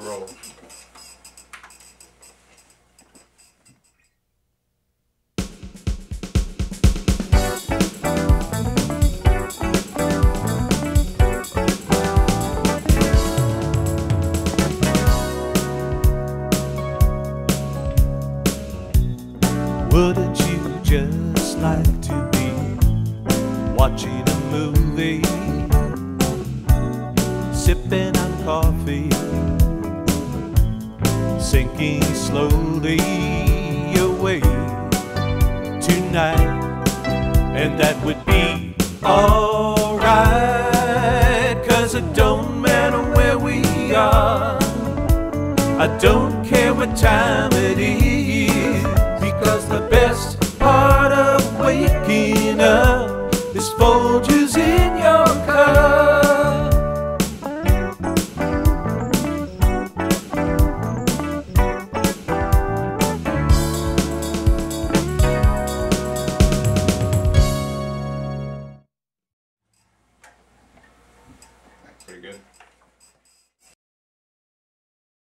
roll. Wouldn't you just like to be watching a movie, sipping on coffee, sinking slowly away tonight? And that would be alright, 'cause it don't matter where we are, I don't care what time it is, because the best part of waking up is Folgers in your cup. Pretty good.